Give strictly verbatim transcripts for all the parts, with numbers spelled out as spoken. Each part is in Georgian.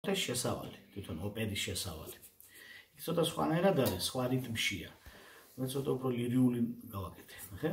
ხვდეს შესავალი, თვითონ ოპერის შესავალი. იქ ცოტა სხვანაირად არის, სხვა რიტმშია. მე ცოტა უფრო ლირიული გავაკეთე, ნახე?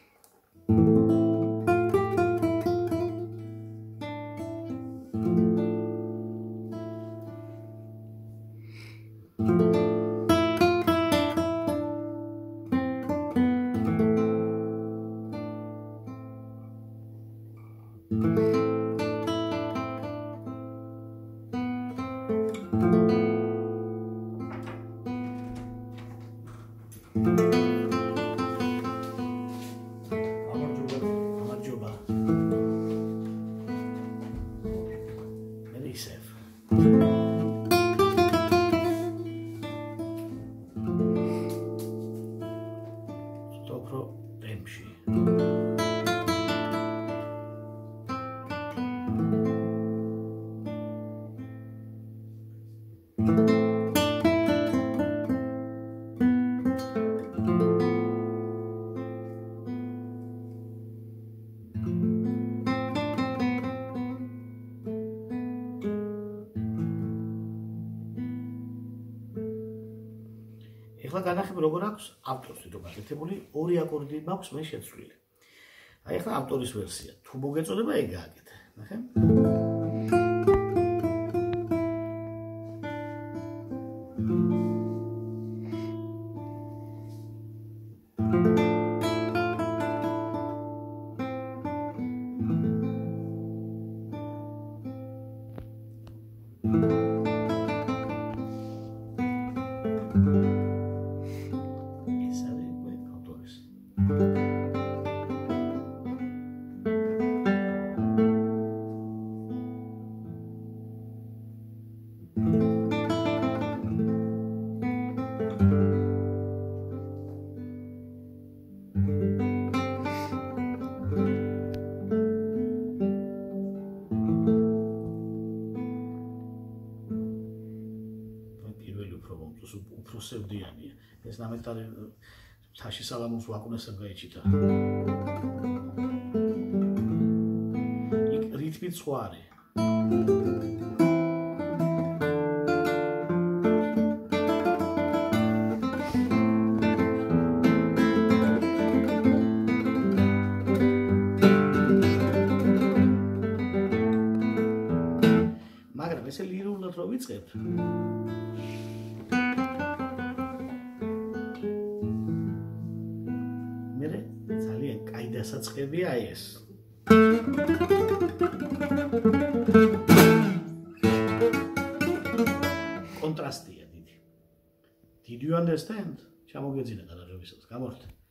ეხლა განახებ როგორ აქვს ავტორის თვითონ გაკეთებული ორი აკორდი მაქვს მე შეცვლილი. აი ეხლა ავტორის ვერსია. თუ მოგეწოდება ეგ გააკეთე. ნახე? უფრო სევდიანია. ეს ნამეტარი თაში სალამოს ვაკუნესებ გაიჩიტა. იქ რიტმი სხვა არის. მაგრამ ესე ლირულად რო ვიწყებ დასაწყებია ეს. კონტრასტია დიდი. Did you understand? ჩამოგეძინა გადაღებისას, გამორთე.